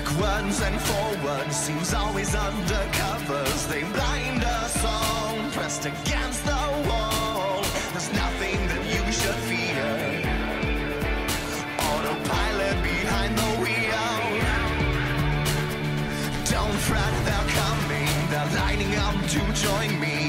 Backwards and forwards seems always under covers. They blind us all, pressed against the wall. There's nothing that you should fear. Autopilot behind the wheel. Don't fret, they're coming. They're lining up to join me.